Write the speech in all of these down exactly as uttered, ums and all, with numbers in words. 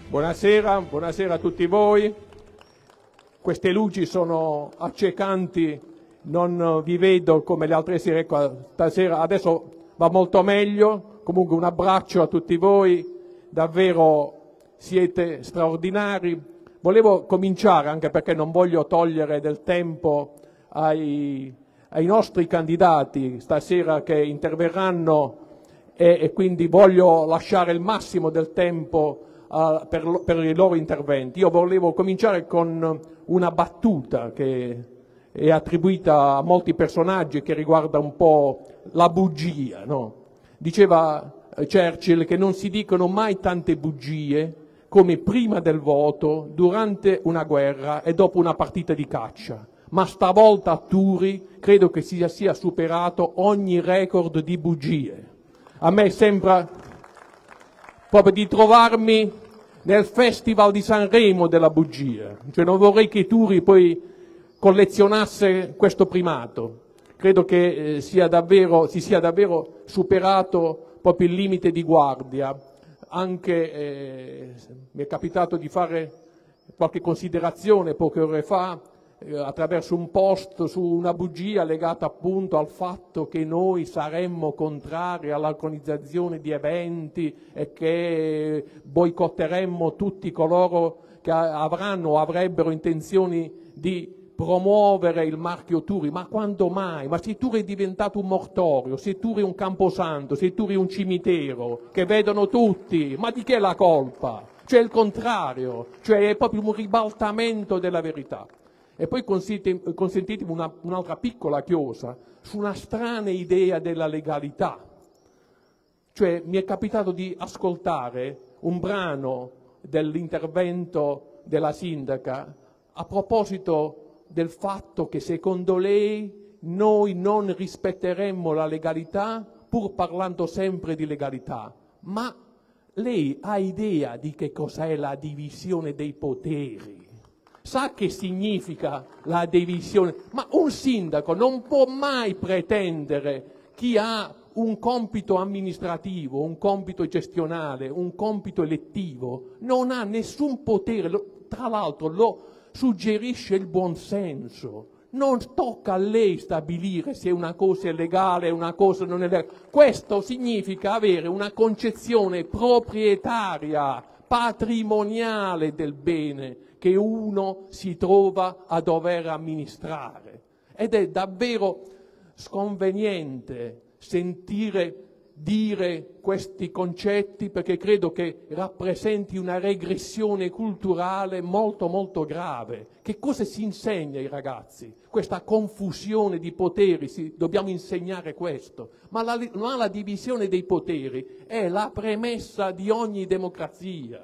Buonasera, buonasera a tutti voi. Queste luci sono accecanti, non vi vedo come le altre sere, ecco, stasera adesso va molto meglio. Comunque un abbraccio a tutti voi, davvero siete straordinari. Volevo cominciare, anche perché non voglio togliere del tempo ai, ai nostri candidati stasera che interverranno e, e quindi voglio lasciare il massimo del tempo uh, per, per i loro interventi. Io volevo cominciare con una battuta che è attribuita a molti personaggi che riguarda un po' la bugia, no? Diceva Churchill che non si dicono mai tante bugie come prima del voto, durante una guerra e dopo una partita di caccia. Ma stavolta a Turi credo che sia, sia superato ogni record di bugie. A me sembra proprio di trovarmi nel Festival di Sanremo della bugia. Cioè non vorrei che Turi poi collezionasse questo primato. Credo che eh, sia davvero, si sia davvero superato proprio il limite di guardia. Anche eh, mi è capitato di fare qualche considerazione poche ore fa eh, attraverso un post su una bugia legata appunto al fatto che noi saremmo contrari all'organizzazione di eventi e che boicotteremmo tutti coloro che avranno o avrebbero intenzioni di promuovere il marchio Turi. Ma quando mai? Ma se Turi è diventato un mortorio, se Turi è un camposanto, se Turi è un cimitero che vedono tutti, ma di che è la colpa? Cioè il contrario, cioè è proprio un ribaltamento della verità. E poi consentitemi una, un'altra piccola chiosa su una strana idea della legalità. Cioè mi è capitato di ascoltare un brano dell'intervento della sindaca a proposito del fatto che secondo lei noi non rispetteremmo la legalità pur parlando sempre di legalità. Ma lei ha idea di che cos'è la divisione dei poteri? Sa che significa la divisione? Ma un sindaco non può mai pretendere, chi ha un compito amministrativo, un compito gestionale, un compito elettivo, non ha nessun potere, tra l'altro lo suggerisce il buonsenso. Non tocca a lei stabilire se una cosa è legale e una cosa non è legale. Questo significa avere una concezione proprietaria, patrimoniale del bene che uno si trova a dover amministrare. Ed è davvero sconveniente sentire dire questi concetti, perché credo che rappresenti una regressione culturale molto molto grave. Che cosa si insegna ai ragazzi? Questa confusione di poteri, sì, dobbiamo insegnare questo, ma la, ma la divisione dei poteri è la premessa di ogni democrazia.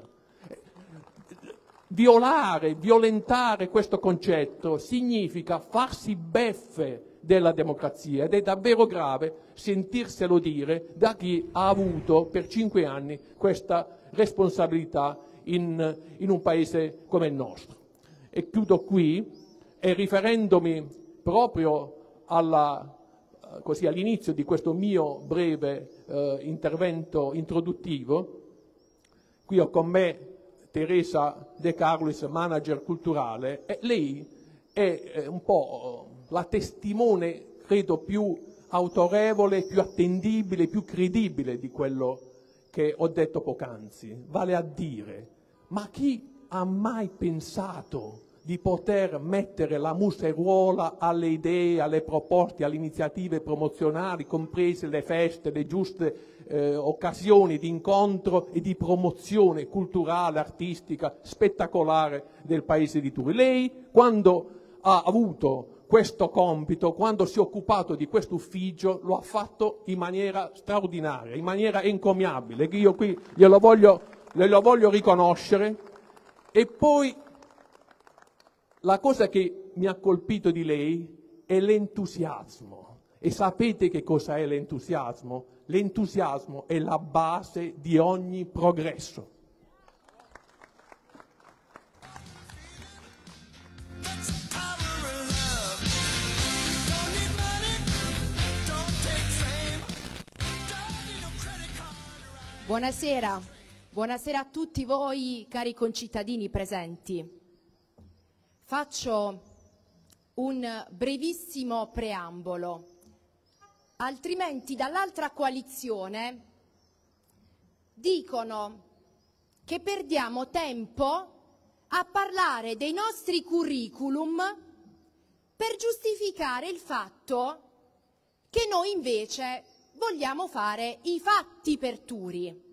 Violare, violentare questo concetto significa farsi beffe della democrazia ed è davvero grave sentirselo dire da chi ha avuto per cinque anni questa responsabilità in, in un paese come il nostro. E chiudo qui e riferendomi proprio alla, così, all'inizio di questo mio breve eh, intervento introduttivo. Qui ho con me Teresa De Carlis, manager culturale, e lei è un po' la testimone, credo, più autorevole, più attendibile, più credibile di quello che ho detto poc'anzi. Vale a dire, ma chi ha mai pensato di poter mettere la museruola alle idee, alle proposte, alle iniziative promozionali, comprese le feste, le giuste eh, occasioni di incontro e di promozione culturale, artistica, spettacolare del paese di Turi? Lei, quando ha avuto questo compito, quando si è occupato di questo ufficio, lo ha fatto in maniera straordinaria, in maniera encomiabile, che io qui glielo voglio, glielo voglio riconoscere. E poi la cosa che mi ha colpito di lei è l'entusiasmo. E sapete che cosa è l'entusiasmo? L'entusiasmo è la base di ogni progresso. Buonasera, Buonasera a tutti voi, cari concittadini presenti. Faccio un brevissimo preambolo, altrimenti dall'altra coalizione dicono che perdiamo tempo a parlare dei nostri curriculum per giustificare il fatto che noi invece vogliamo fare i fatti per Turi.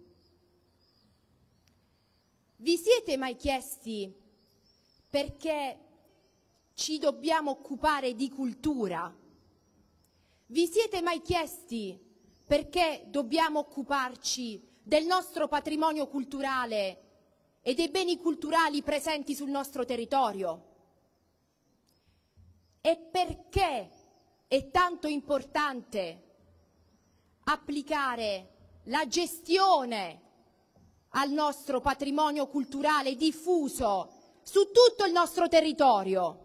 Vi siete mai chiesti perché ci dobbiamo occupare di cultura? Vi siete mai chiesti perché dobbiamo occuparci del nostro patrimonio culturale e dei beni culturali presenti sul nostro territorio? E perché è tanto importante applicare la gestione al nostro patrimonio culturale diffuso su tutto il nostro territorio?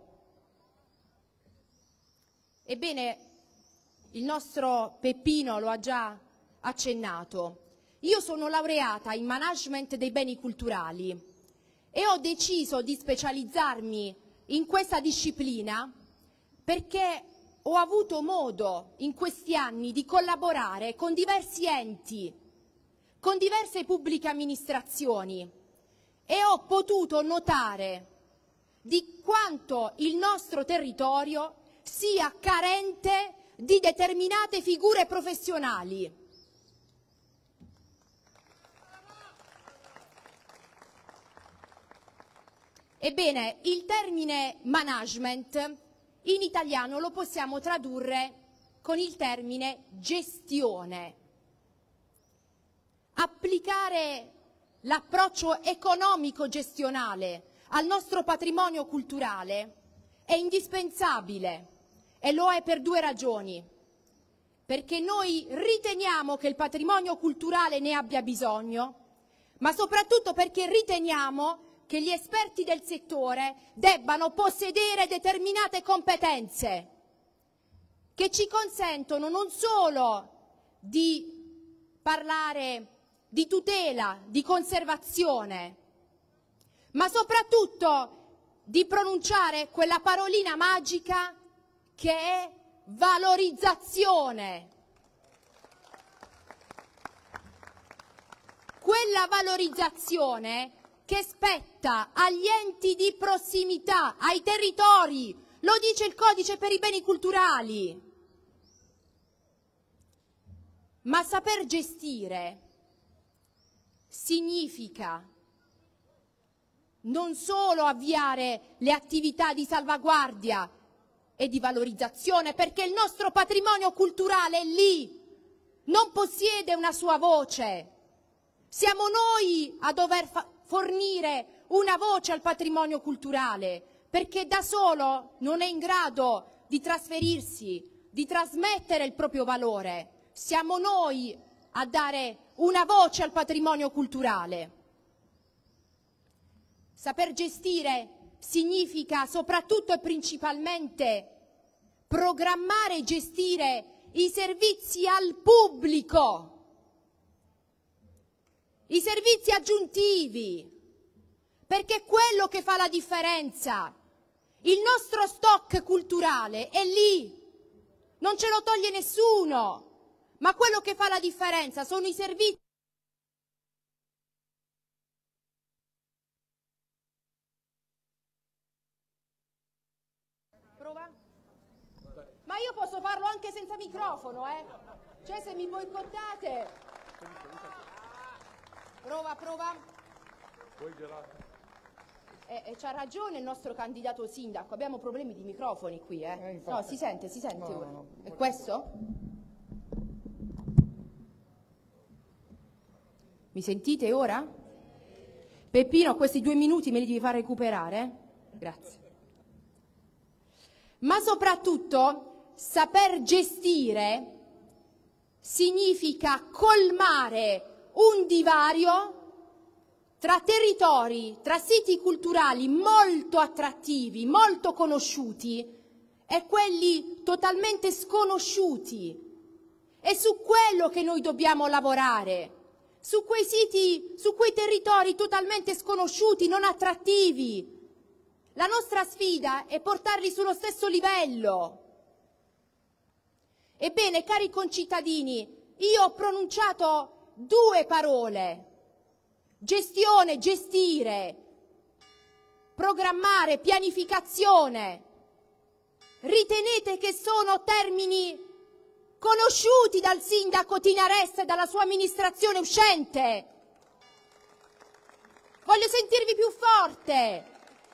Ebbene, il nostro Peppino lo ha già accennato. Io sono laureata in management dei beni culturali e ho deciso di specializzarmi in questa disciplina perché ho avuto modo in questi anni di collaborare con diversi enti, con diverse pubbliche amministrazioni e ho potuto notare di quanto il nostro territorio sia carente di determinate figure professionali. Ebbene, il termine management in italiano lo possiamo tradurre con il termine gestione. Applicare l'approccio economico-gestionale al nostro patrimonio culturale è indispensabile e lo è per due ragioni. Perché noi riteniamo che il patrimonio culturale ne abbia bisogno, ma soprattutto perché riteniamo che gli esperti del settore debbano possedere determinate competenze che ci consentono non solo di parlare di tutela, di conservazione, ma soprattutto di pronunciare quella parolina magica che è valorizzazione. Quella valorizzazione che spetta agli enti di prossimità, ai territori, lo dice il codice per i beni culturali. Ma saper gestire significa non solo avviare le attività di salvaguardia e di valorizzazione, perché il nostro patrimonio culturale è lì, non possiede una sua voce. Siamo noi a dover fa- fornire una voce al patrimonio culturale, perché da solo non è in grado di trasferirsi, di trasmettere il proprio valore. Siamo noi a dare una voce al patrimonio culturale. Saper gestire significa soprattutto e principalmente programmare e gestire i servizi al pubblico, i servizi aggiuntivi, perché è quello che fa la differenza. Il nostro stock culturale è lì, non ce lo toglie nessuno, ma quello che fa la differenza sono i servizi. Prova? Ma io posso farlo anche senza microfono, eh? Cioè, se mi boicottate. Prova, prova. E, e c'ha ragione il nostro candidato sindaco, abbiamo problemi di microfoni qui, eh? eh no, si sente, si sente no, ora. No, no. E questo? Mi sentite ora? Peppino, questi due minuti me li devi far recuperare? Grazie. Ma soprattutto saper gestire significa colmare un divario tra territori, tra siti culturali molto attrattivi, molto conosciuti e quelli totalmente sconosciuti. È su quello che noi dobbiamo lavorare, su quei siti, su quei territori totalmente sconosciuti, non attrattivi. La nostra sfida è portarli sullo stesso livello. Ebbene, cari concittadini, io ho pronunciato due parole: gestione, gestire, programmare, pianificazione. Ritenete che sono termini conosciuti dal sindaco Tinaressa e dalla sua amministrazione uscente? Voglio sentirvi più forte.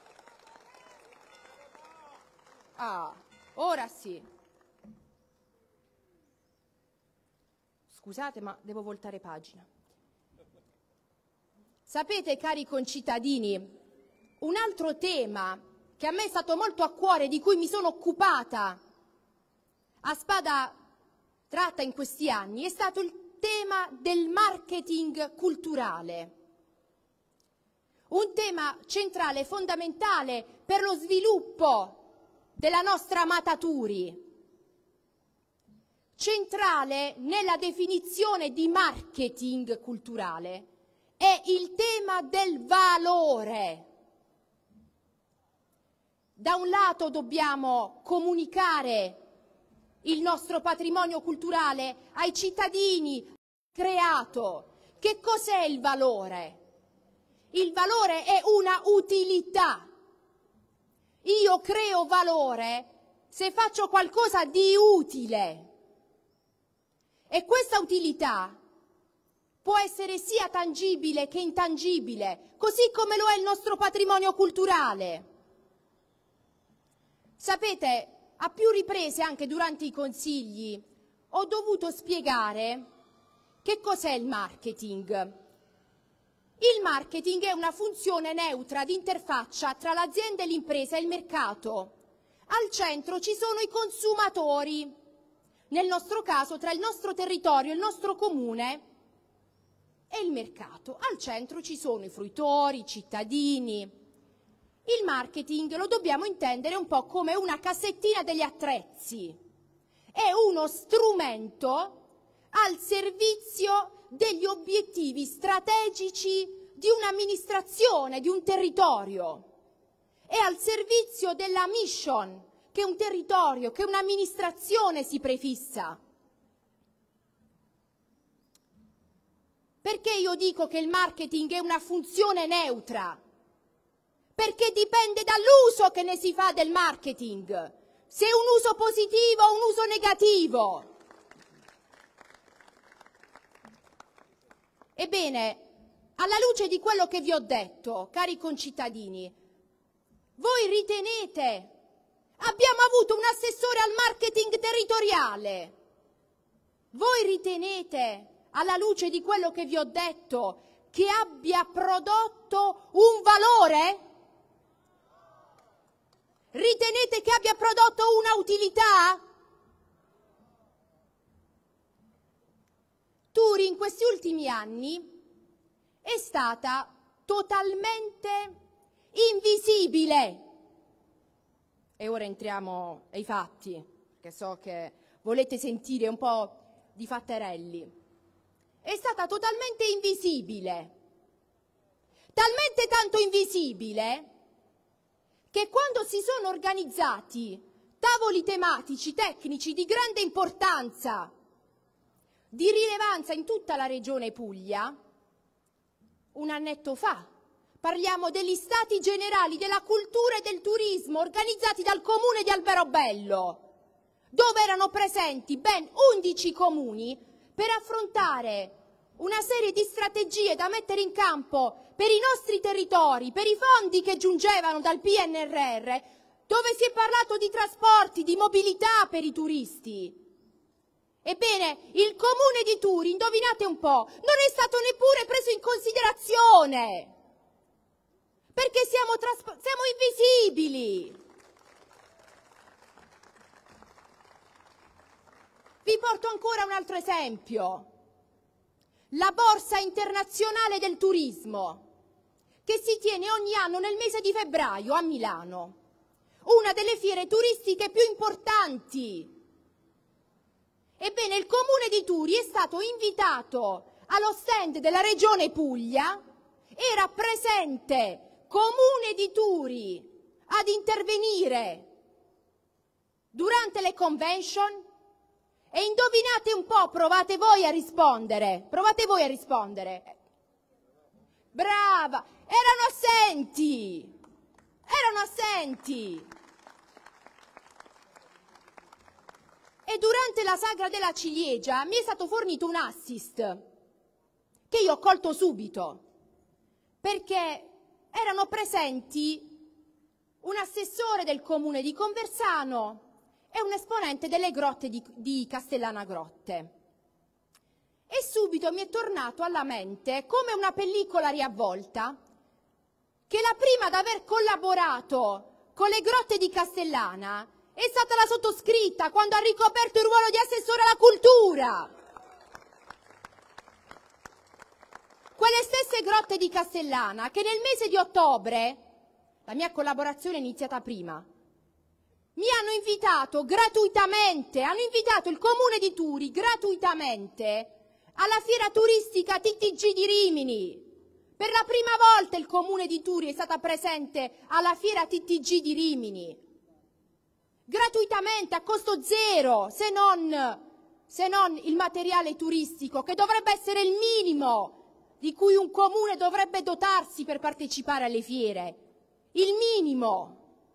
Ah, ora sì. Scusate, ma devo voltare pagina. Sapete, cari concittadini, un altro tema che a me è stato molto a cuore, di cui mi sono occupata a spada tratta in questi anni, è stato il tema del marketing culturale. Un tema centrale, fondamentale per lo sviluppo della nostra amata Turi. Centrale nella definizione di marketing culturale è il tema del valore. Da un lato dobbiamo comunicare il nostro patrimonio culturale ai cittadini creato. Che cos'è il valore? Il valore è una utilità. Io creo valore se faccio qualcosa di utile. E questa utilità può essere sia tangibile che intangibile, così come lo è il nostro patrimonio culturale. Sapete, a più riprese, anche durante i consigli, ho dovuto spiegare che cos'è il marketing. Il marketing è una funzione neutra di interfaccia tra l'azienda e l'impresa e il mercato. Al centro ci sono i consumatori, nel nostro caso tra il nostro territorio, il nostro comune e il mercato. Al centro ci sono i fruitori, i cittadini. Il marketing lo dobbiamo intendere un po' come una cassettina degli attrezzi. È uno strumento al servizio degli obiettivi strategici di un'amministrazione, di un territorio. È al servizio della mission che un territorio, che un'amministrazione si prefissa. Perché io dico che il marketing è una funzione neutra? Perché dipende dall'uso che ne si fa del marketing, se è un uso positivo o un uso negativo. Ebbene, alla luce di quello che vi ho detto, cari concittadini, voi ritenete, abbiamo avuto un assessore al marketing territoriale, voi ritenete, alla luce di quello che vi ho detto, che abbia prodotto un valore? Ritenete che abbia prodotto una utilità? Turi in questi ultimi anni è stata totalmente invisibile. E ora entriamo ai fatti, che so che volete sentire un po' di fatterelli. È stata totalmente invisibile. Talmente tanto invisibile che quando si sono organizzati tavoli tematici, tecnici di grande importanza, di rilevanza in tutta la regione Puglia, un annetto fa, parliamo degli stati generali della cultura e del turismo organizzati dal comune di Alberobello, dove erano presenti ben undici comuni per affrontare una serie di strategie da mettere in campo per i nostri territori, per i fondi che giungevano dal P N R R, dove si è parlato di trasporti, di mobilità per i turisti. Ebbene, il comune di Turi, indovinate un po', non è stato neppure preso in considerazione, perché siamo, siamo invisibili. Vi porto ancora un altro esempio. La Borsa Internazionale del Turismo, che si tiene ogni anno nel mese di febbraio a Milano, una delle fiere turistiche più importanti. Ebbene, il comune di Turi è stato invitato allo stand della Regione Puglia era presente Comune di Turi ad intervenire durante le convention e indovinate un po', provate voi a rispondere, provate voi a rispondere. Brava, erano assenti, erano assenti. E durante la sagra della ciliegia mi è stato fornito un assist che io ho colto subito, perché erano presenti un assessore del comune di Conversano e un esponente delle grotte di, di Castellana Grotte. E subito mi è tornato alla mente, come una pellicola riavvolta, che la prima ad aver collaborato con le grotte di Castellana è stata la sottoscritta quando ha ricoperto il ruolo di assessore alla cultura. Quelle stesse grotte di Castellana che nel mese di ottobre, la mia collaborazione è iniziata prima, mi hanno invitato gratuitamente, hanno invitato il comune di Turi gratuitamente alla fiera turistica T T G di Rimini. Per la prima volta il comune di Turi è stata presente alla fiera T T G di Rimini. Gratuitamente, a costo zero, se non, se non il materiale turistico, che dovrebbe essere il minimo di cui un comune dovrebbe dotarsi per partecipare alle fiere. Il minimo.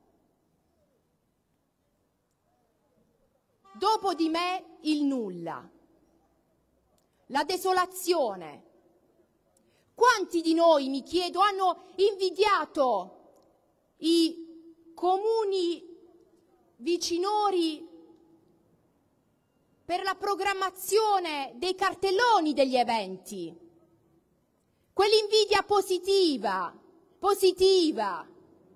Dopo di me il nulla, la desolazione. Quanti di noi, mi chiedo, hanno invidiato i comuni vicinori per la programmazione dei cartelloni degli eventi? Quell'invidia positiva, positiva.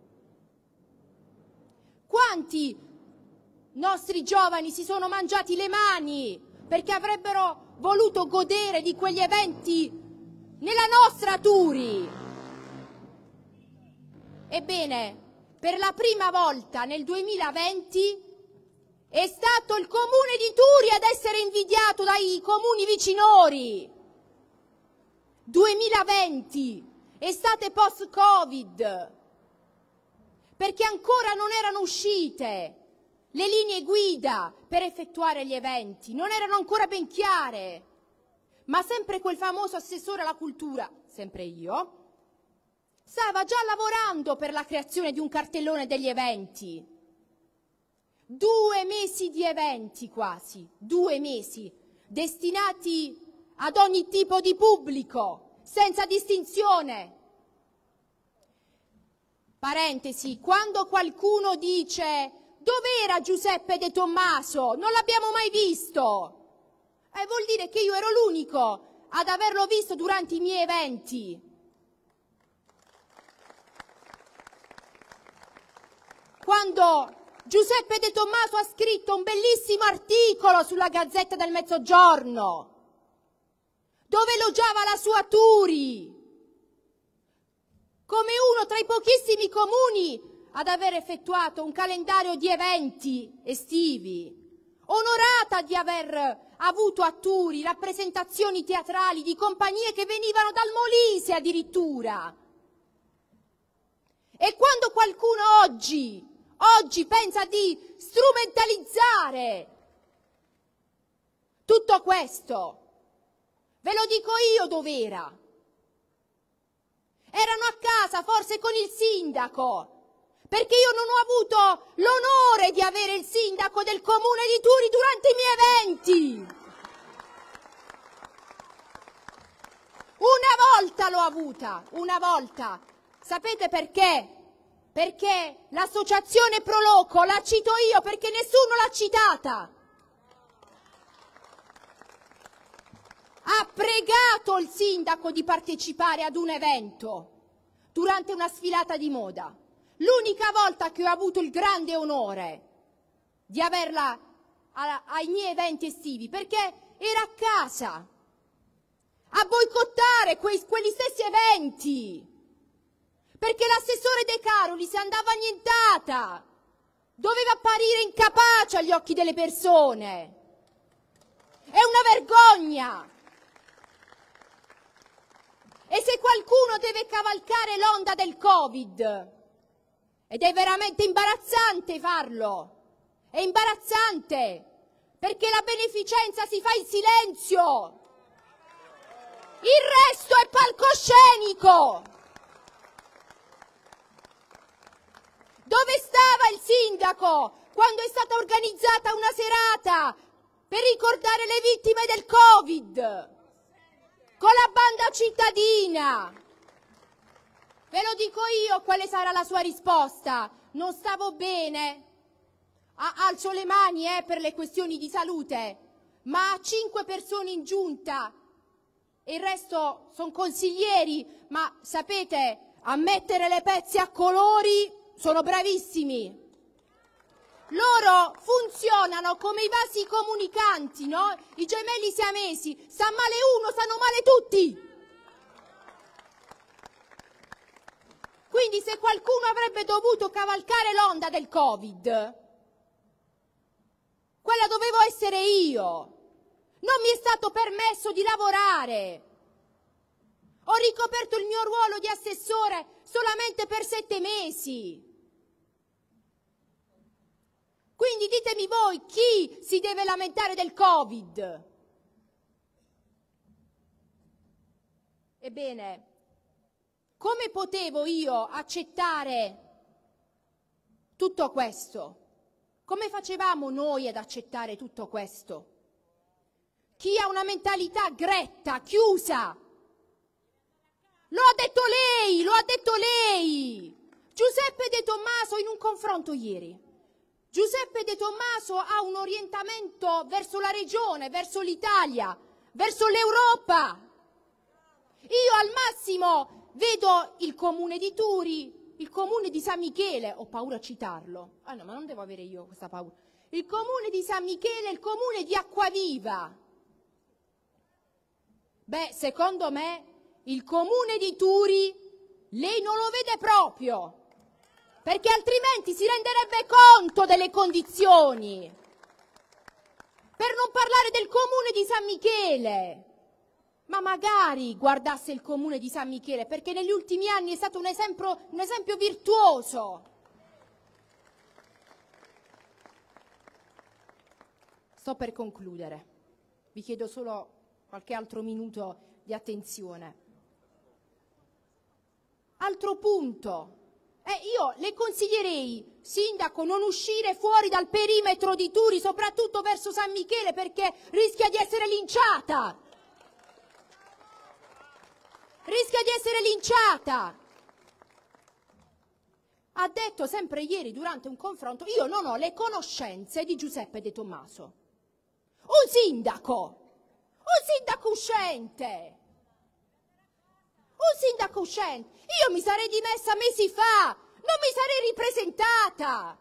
Quanti nostri giovani si sono mangiati le mani perché avrebbero voluto godere di quegli eventi nella nostra Turi? Ebbene, per la prima volta nel duemilaventi è stato il comune di Turi ad essere invidiato dai comuni vicinori. duemilaventi, estate post-Covid, perché ancora non erano uscite le linee guida per effettuare gli eventi, non erano ancora ben chiare, ma sempre quel famoso assessore alla cultura, sempre io, stava già lavorando per la creazione di un cartellone degli eventi. Due mesi di eventi quasi, due mesi, destinati ad ogni tipo di pubblico, senza distinzione. Parentesi, quando qualcuno dice dov'era Giuseppe De Tommaso? Non l'abbiamo mai visto. Eh, vuol dire che io ero l'unico ad averlo visto durante i miei eventi. Quando Giuseppe De Tommaso ha scritto un bellissimo articolo sulla Gazzetta del Mezzogiorno, dove elogiava la sua Turi come uno tra i pochissimi comuni ad aver effettuato un calendario di eventi estivi, onorata di aver avuto a Turi rappresentazioni teatrali di compagnie che venivano dal Molise addirittura. E quando qualcuno oggi, oggi pensa di strumentalizzare tutto questo, ve lo dico io dov'era. Erano a casa forse con il sindaco, perché io non ho avuto l'onore di avere il sindaco del comune di Turi durante i miei eventi. Una volta l'ho avuta, una volta. Sapete perché? Perché l'associazione Proloco, la cito io perché nessuno l'ha citata, ha pregato il sindaco di partecipare ad un evento durante una sfilata di moda. L'unica volta che ho avuto il grande onore di averla a, ai miei eventi estivi, perché era a casa a boicottare quei, quegli stessi eventi, perché l'assessore De Caroli si andava annientata, doveva apparire incapace agli occhi delle persone. È una vergogna. qualcuno deve cavalcare l'onda del Covid. Ed è veramente imbarazzante farlo. È imbarazzante, perché la beneficenza si fa in silenzio. Il resto è palcoscenico. Dove stava il sindaco quando è stata organizzata una serata per ricordare le vittime del Covid? Con la banda cittadina. Ve lo dico io quale sarà la sua risposta. Non stavo bene. Alzo le mani eh, per le questioni di salute, ma cinque persone in giunta e il resto sono consiglieri, ma sapete, a mettere le pezze a colori sono bravissimi. Loro funzionano come i vasi comunicanti, no? I gemelli siamesi, sta male uno, stanno male tutti. Quindi se qualcuno avrebbe dovuto cavalcare l'onda del Covid, quella dovevo essere io. Non mi è stato permesso di lavorare. Ho ricoperto il mio ruolo di assessore solamente per sette mesi. Quindi ditemi voi, chi si deve lamentare del Covid? Ebbene, come potevo io accettare tutto questo? Come facevamo noi ad accettare tutto questo? Chi ha una mentalità gretta, chiusa? Lo ha detto lei, lo ha detto lei. Giuseppe De Tommaso in un confronto ieri. Giuseppe De Tommaso ha un orientamento verso la regione, verso l'Italia, verso l'Europa. Io al massimo vedo il comune di Turi, il comune di San Michele, ho paura a citarlo, ah no, ma non devo avere io questa paura, il comune di San Michele e il comune di Acquaviva. Beh, secondo me, il comune di Turi, lei non lo vede proprio, perché altrimenti si renderebbe conto delle condizioni. Per non parlare del comune di San Michele. Ma magari guardasse il comune di San Michele, perché negli ultimi anni è stato un esempio, un esempio virtuoso. Sto per concludere. Vi chiedo solo qualche altro minuto di attenzione. Altro punto. Eh, io le consiglierei, sindaco, non uscire fuori dal perimetro di Turi, soprattutto verso San Michele, perché rischia di essere linciata. Rischia di essere linciata. Ha detto sempre ieri durante un confronto, io non ho le conoscenze di Giuseppe De Tommaso. Un sindaco, un sindaco uscente. Un sindaco uscente. Io mi sarei dimessa mesi fa, non mi sarei ripresentata.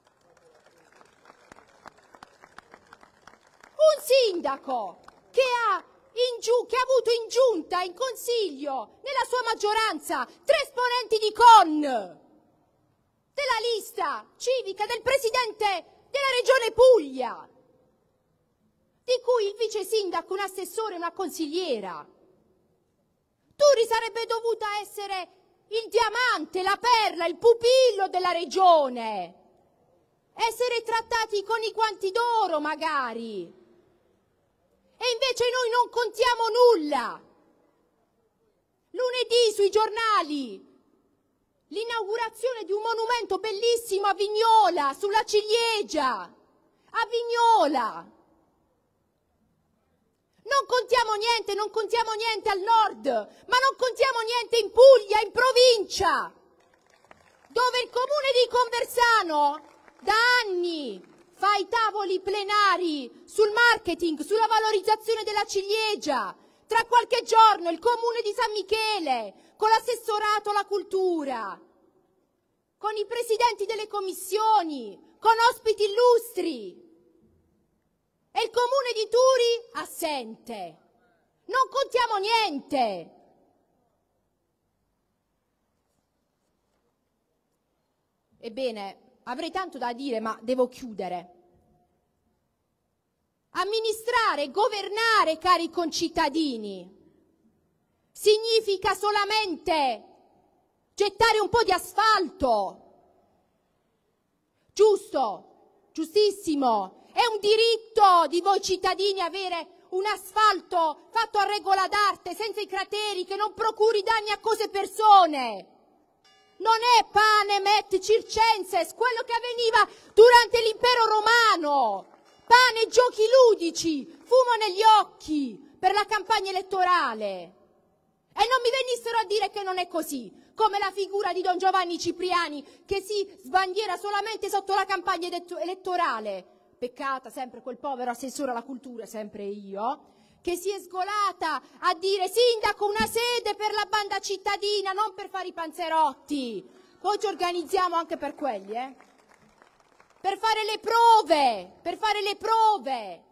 Un sindaco che ha In giu- che ha avuto in giunta, in consiglio, nella sua maggioranza, tre esponenti di C O N, della lista civica del presidente della regione Puglia, di cui il vice sindaco, un assessore e una consigliera. Turi sarebbe dovuta essere il diamante, la perla, il pupillo della regione, essere trattati con i guanti d'oro magari. E invece noi non contiamo nulla. Lunedì sui giornali l'inaugurazione di un monumento bellissimo a Vignola, sulla ciliegia, a Vignola. Non contiamo niente, non contiamo niente al nord, ma non contiamo niente in Puglia, in provincia, dove il comune di Conversano da anni fa i tavoli plenari sul marketing, sulla valorizzazione della ciliegia. Tra qualche giorno il comune di San Michele, con l'assessorato alla cultura, con i presidenti delle commissioni, con ospiti illustri. E il comune di Turi assente. Non contiamo niente. Ebbene, avrei tanto da dire, ma devo chiudere. Amministrare, governare, cari concittadini, significa solamente gettare un po' di asfalto. Giusto, giustissimo. È un diritto di voi cittadini avere un asfalto fatto a regola d'arte, senza i crateri, che non procuri danni a cose e persone. Non è panem et circenses, quello che avveniva durante l'impero romano. Pane e giochi ludici, fumo negli occhi per la campagna elettorale. E non mi venissero a dire che non è così, come la figura di Don Giovanni Cipriani che si sbandiera solamente sotto la campagna elettorale. Peccata sempre quel povero assessore alla cultura, sempre io, che si è sgolata a dire: sindaco, una sede per la banda cittadina, non per fare i panzerotti. Poi ci organizziamo anche per quelli, eh? Per fare le prove, per fare le prove.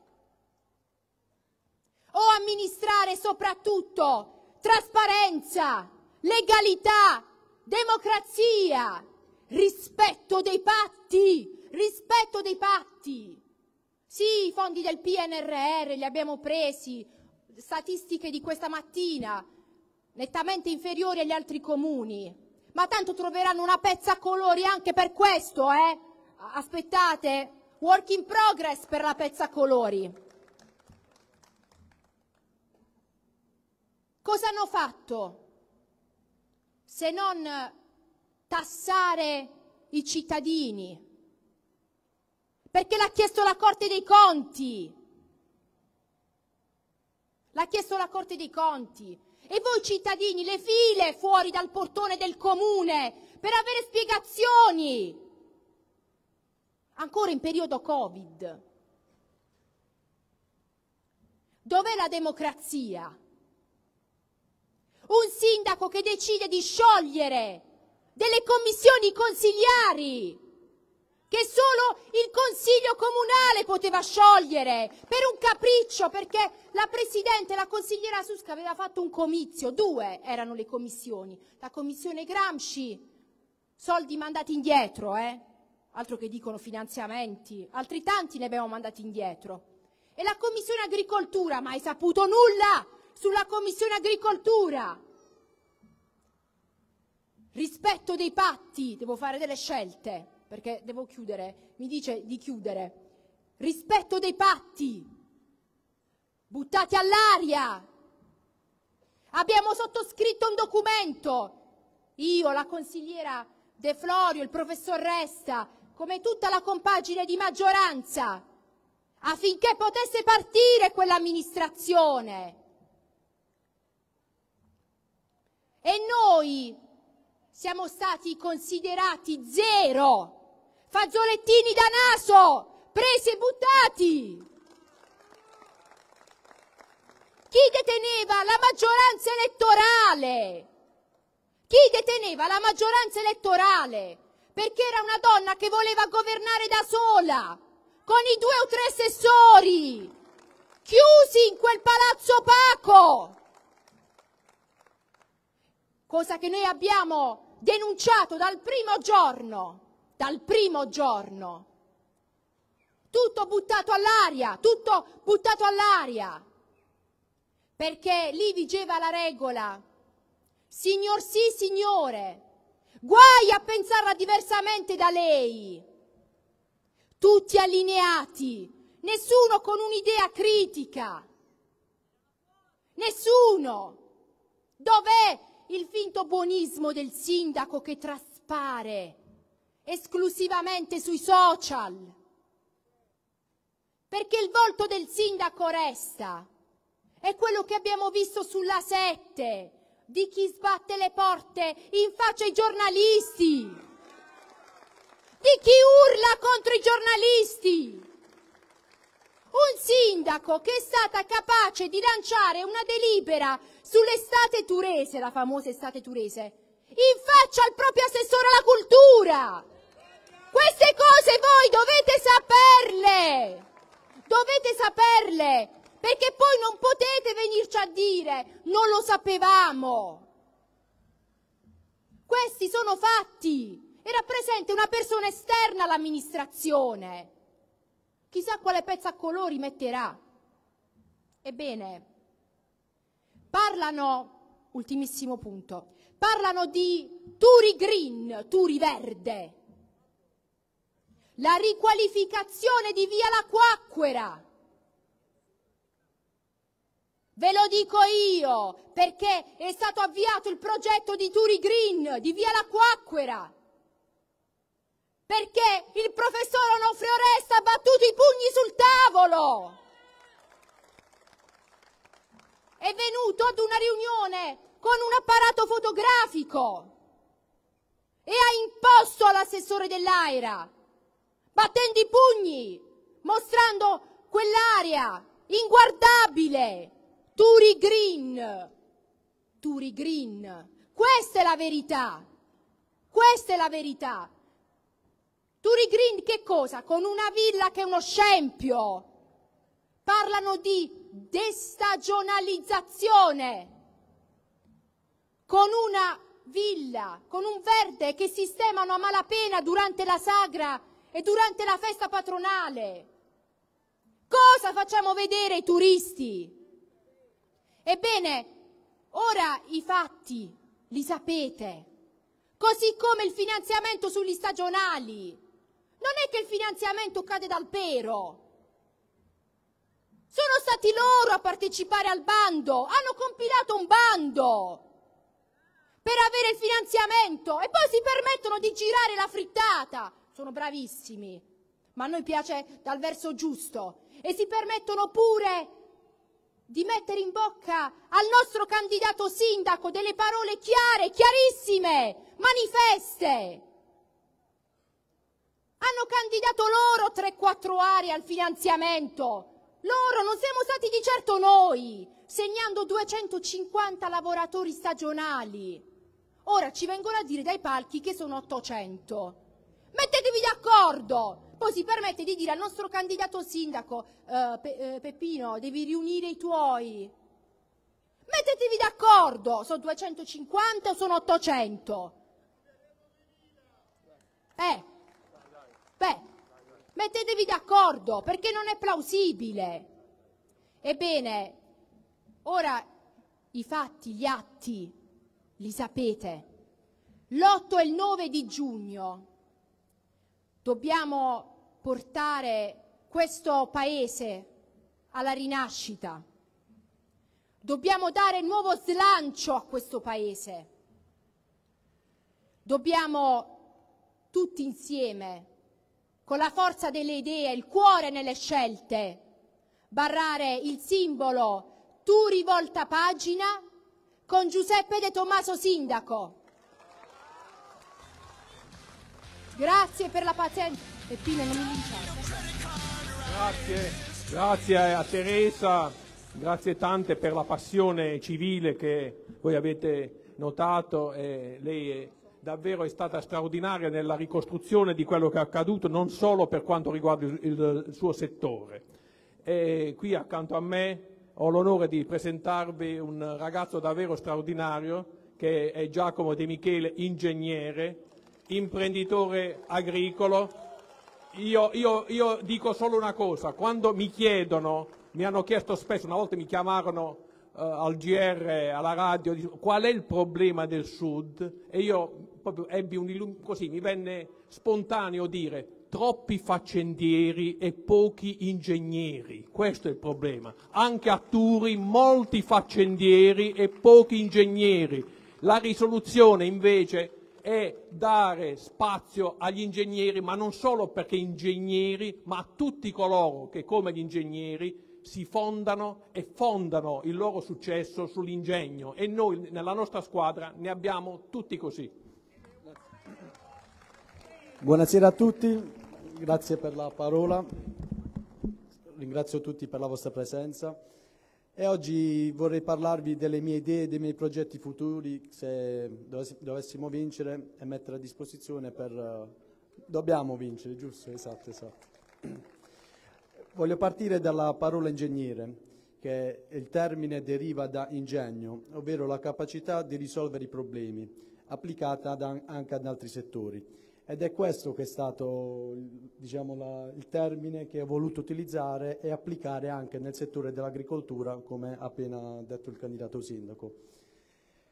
O amministrare soprattutto trasparenza, legalità, democrazia, rispetto dei patti, rispetto dei patti. Sì, i fondi del P N R R li abbiamo presi, statistiche di questa mattina, nettamente inferiori agli altri comuni, ma tanto troveranno una pezza a colori anche per questo, eh? Aspettate, work in progress per la pezza a colori. Cosa hanno fatto se non tassare i cittadini? Perché l'ha chiesto la Corte dei Conti. L'ha chiesto la Corte dei Conti. E voi cittadini, le file fuori dal portone del comune per avere spiegazioni. Ancora in periodo Covid. Dov'è la democrazia? Un sindaco che decide di sciogliere delle commissioni consigliari che solo il Consiglio Comunale poteva sciogliere per un capriccio, perché la Presidente, la consigliera Susca, aveva fatto un comizio, due erano le commissioni, la Commissione Gramsci, soldi mandati indietro, eh? Altro che dicono finanziamenti, altri tanti ne abbiamo mandati indietro, e la Commissione Agricoltura, mai saputo nulla sulla Commissione Agricoltura. Rispetto dei patti, devo fare delle scelte, perché devo chiudere, mi dice di chiudere. Rispetto dei patti, buttati all'aria. Abbiamo sottoscritto un documento, io, la consigliera De Florio, il professor Resta, come tutta la compagine di maggioranza, affinché potesse partire quell'amministrazione. E noi siamo stati considerati zero, fazzolettini da naso, presi e buttati. Chi deteneva la maggioranza elettorale? Chi deteneva la maggioranza elettorale? Perché era una donna che voleva governare da sola, con i due o tre assessori, chiusi in quel palazzo opaco. Cosa che noi abbiamo denunciato dal primo giorno, dal primo giorno. Tutto buttato all'aria, tutto buttato all'aria. Perché lì vigeva la regola. Signor sì, signore. Guai a pensarla diversamente da lei. Tutti allineati, nessuno con un'idea critica. Nessuno. Dov'è il finto buonismo del sindaco che traspare esclusivamente sui social? Perché il volto del sindaco resta. È quello che abbiamo visto sulla sette, di chi sbatte le porte in faccia ai giornalisti, di chi urla contro i giornalisti. Un sindaco che è stata capace di lanciare una delibera sull'estate turese, la famosa estate turese, in faccia al proprio assessore alla cultura. Queste cose voi dovete saperle, dovete saperle, perché poi non potete venirci a dire non lo sapevamo. Questi sono fatti. Era presente una persona esterna all'amministrazione. Chissà quale pezzo a colori metterà. Ebbene, parlano ultimissimo punto, parlano di Turi Green, Turi Verde, la riqualificazione di Via L'Acquaquera. Ve lo dico io, perché è stato avviato il progetto di Turi Green, di Via L'Acquaquera, perché il professor Onofre Oresta ha battuto i pugni sul tavolo. È venuto ad una riunione con un apparato fotografico e ha imposto all'assessore dell'AIRA, battendo i pugni, mostrando quell'area inguardabile. Turi Green, Turi Green, questa è la verità, questa è la verità. Turi Green che cosa? Con una villa che è uno scempio. Parlano di destagionalizzazione, con una villa, con un verde che sistemano a malapena durante la sagra e durante la festa patronale. Cosa facciamo vedere ai turisti? Ebbene, ora i fatti li sapete, così come il finanziamento sugli stagionali. Non è che il finanziamento cade dal pero. Sono stati loro a partecipare al bando, hanno compilato un bando per avere il finanziamento e poi si permettono di girare la frittata. Sono bravissimi, ma a noi piace dal verso giusto. E si permettono pure di mettere in bocca al nostro candidato sindaco delle parole chiare, chiarissime, manifeste. Hanno candidato loro tre quattro aree al finanziamento. Loro, non siamo stati di certo noi, segnando duecentocinquanta lavoratori stagionali. Ora ci vengono a dire dai palchi che sono ottocento. Mettetevi d'accordo! Poi si permette di dire al nostro candidato sindaco, eh, Pe eh, Peppino, devi riunire i tuoi. Mettetevi d'accordo, sono duecentocinquanta o sono ottocento? Eh, beh, mettetevi d'accordo, perché non è plausibile. Ebbene, ora i fatti, gli atti, li sapete. L'otto e il nove di giugno dobbiamo portare questo paese alla rinascita. Dobbiamo dare nuovo slancio a questo paese. Dobbiamo tutti insieme, con la forza delle idee, il cuore nelle scelte, barrare il simbolo Turi volta pagina con Giuseppe De Tommaso sindaco. Grazie per la pazienza. Peppino, non mi linciare. Grazie, grazie a Teresa, grazie tante per la passione civile che voi avete notato. E lei è, davvero è stata straordinaria nella ricostruzione di quello che è accaduto, non solo per quanto riguarda il, il, il suo settore. E qui accanto a me ho l'onore di presentarvi un ragazzo davvero straordinario che è Giacomo De Michele, ingegnere, imprenditore agricolo. Io, io, io dico solo una cosa: quando mi chiedono, mi hanno chiesto spesso, una volta mi chiamarono uh, al G R, alla radio, qual è il problema del Sud, e io proprio ebbi un così, mi venne spontaneo dire: troppi faccendieri e pochi ingegneri. Questo è il problema. Anche a Turi molti faccendieri e pochi ingegneri. La risoluzione invece è dare spazio agli ingegneri, ma non solo perché ingegneri, ma a tutti coloro che come gli ingegneri si fondano e fondano il loro successo sull'ingegno, e noi nella nostra squadra ne abbiamo tutti così. Buonasera a tutti, grazie per la parola, ringrazio tutti per la vostra presenza. E oggi vorrei parlarvi delle mie idee e dei miei progetti futuri, se dovessimo vincere, e mettere a disposizione per... Uh, dobbiamo vincere, giusto? Esatto, esatto. Voglio partire dalla parola ingegnere, che il termine deriva da ingegno, ovvero la capacità di risolvere i problemi, applicata ad, anche ad altri settori. Ed è questo che è stato, diciamo, la, il termine che ho voluto utilizzare e applicare anche nel settore dell'agricoltura, come ha appena detto il candidato sindaco.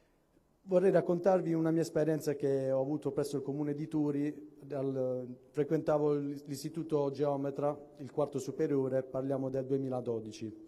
Vorrei raccontarvi una mia esperienza che ho avuto presso il Comune di Turi. Dal, frequentavo l'istituto geometra, il quarto superiore, parliamo del duemiladodici.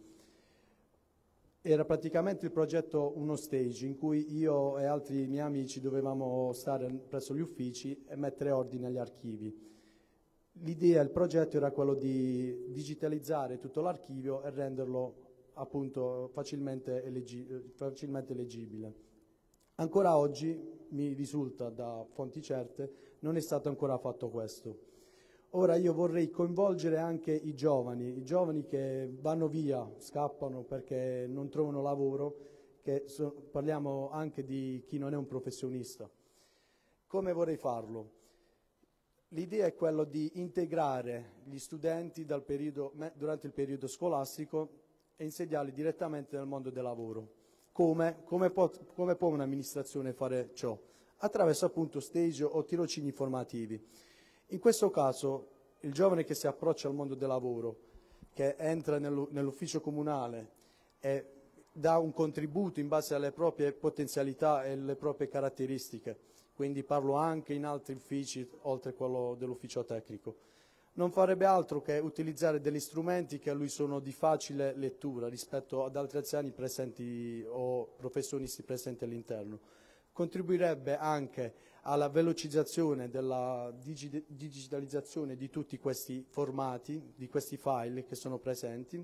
Era praticamente il progetto Uno Stage, in cui io e altri miei amici dovevamo stare presso gli uffici e mettere ordine agli archivi. L'idea, il progetto era quello di digitalizzare tutto l'archivio e renderlo appunto facilmente, eleggi- facilmente leggibile. Ancora oggi, mi risulta da fonti certe, non è stato ancora fatto questo. Ora io vorrei coinvolgere anche i giovani, i giovani che vanno via, scappano perché non trovano lavoro, che so, parliamo anche di chi non è un professionista. Come vorrei farlo? L'idea è quella di integrare gli studenti dal periodo, durante il periodo scolastico e insediarli direttamente nel mondo del lavoro. Come? Come può, come può un'amministrazione fare ciò? Attraverso appunto stage o tirocini formativi. In questo caso il giovane che si approccia al mondo del lavoro, che entra nell'ufficio comunale e dà un contributo in base alle proprie potenzialità e alle proprie caratteristiche, quindi parlo anche in altri uffici oltre a quello dell'ufficio tecnico, non farebbe altro che utilizzare degli strumenti che a lui sono di facile lettura rispetto ad altri anziani presenti o professionisti presenti all'interno. Contribuirebbe anche alla velocizzazione della digi- digitalizzazione di tutti questi formati, di questi file che sono presenti,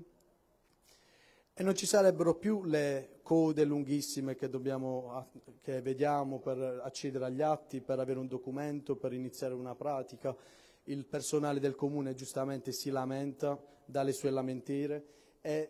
e non ci sarebbero più le code lunghissime che, dobbiamo, che vediamo per accedere agli atti, per avere un documento, per iniziare una pratica. Il personale del comune giustamente si lamenta, dà le sue lamentele e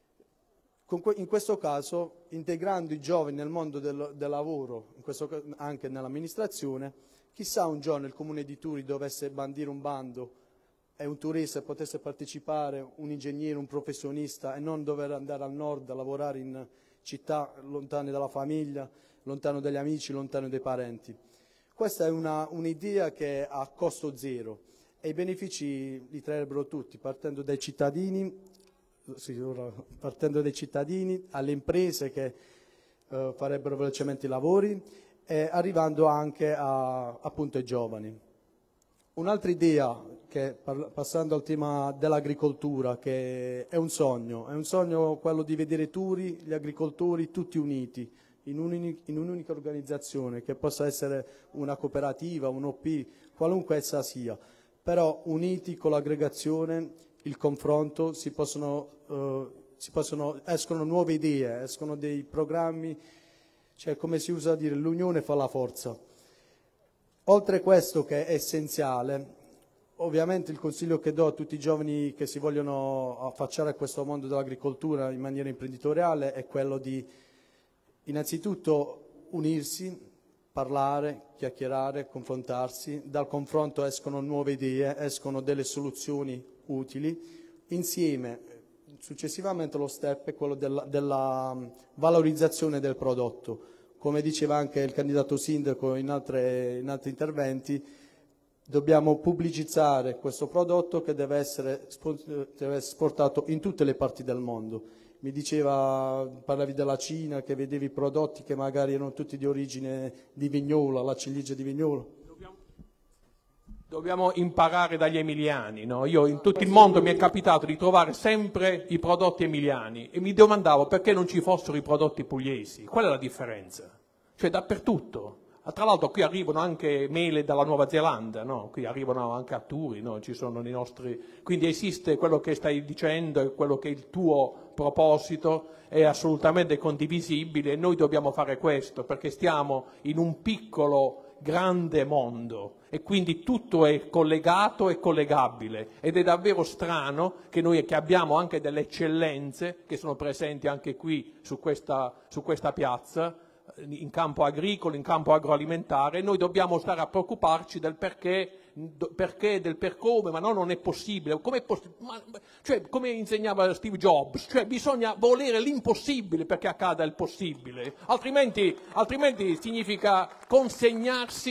in questo caso, integrando i giovani nel mondo del, del lavoro, in questo caso anche nell'amministrazione, chissà un giorno il Comune di Turi dovesse bandire un bando e un turista potesse partecipare, un ingegnere, un professionista, e non dover andare al nord a lavorare in città lontane dalla famiglia, lontano dagli amici, lontano dai parenti. Questa è un'idea che ha costo zero e i benefici li trarrebbero tutti, partendo dai cittadini, sì, partendo dai cittadini alle imprese che eh, farebbero velocemente i lavori e arrivando anche a, appunto ai giovani. Un'altra idea, che, passando al tema dell'agricoltura, che è un sogno, è un sogno quello di vedere Turi, gli agricoltori tutti uniti, in un'unica organizzazione, che possa essere una cooperativa, un O P, qualunque essa sia, però uniti con l'aggregazione, il confronto, si possono, eh, si possono, escono nuove idee, escono dei programmi, cioè come si usa a dire, l'unione fa la forza. Oltre a questo, che è essenziale, ovviamente il consiglio che do a tutti i giovani che si vogliono affacciare a questo mondo dell'agricoltura in maniera imprenditoriale è quello di innanzitutto unirsi, parlare, chiacchierare, confrontarsi. Dal confronto escono nuove idee, escono delle soluzioni utili. Insieme, successivamente lo step è quello della, della valorizzazione del prodotto. Come diceva anche il candidato sindaco in, altre, in altri interventi, dobbiamo pubblicizzare questo prodotto che deve essere, deve essere esportato in tutte le parti del mondo. Mi diceva, parlavi della Cina, che vedevi prodotti che magari erano tutti di origine di Vignola, la ciliegia di Vignola. Dobbiamo, dobbiamo imparare dagli emiliani, no? Io in tutto il mondo mi è capitato di trovare sempre i prodotti emiliani e mi domandavo perché non ci fossero i prodotti pugliesi. Qual è la differenza? Cioè dappertutto. Tra l'altro qui arrivano anche mele dalla Nuova Zelanda, no? Qui arrivano anche a Turi, no? Ci sono i nostri... Quindi esiste quello che stai dicendo e quello che è il tuo proposito, è assolutamente condivisibile e noi dobbiamo fare questo perché stiamo in un piccolo grande mondo e quindi tutto è collegato e collegabile ed è davvero strano che noi che abbiamo anche delle eccellenze che sono presenti anche qui su questa, su questa piazza, in campo agricolo, in campo agroalimentare, noi dobbiamo stare a preoccuparci del perché, perché del per come, ma no, non è possibile. Come, poss- ma, cioè, come insegnava Steve Jobs, cioè bisogna volere l'impossibile perché accada il possibile, altrimenti, altrimenti significa consegnarsi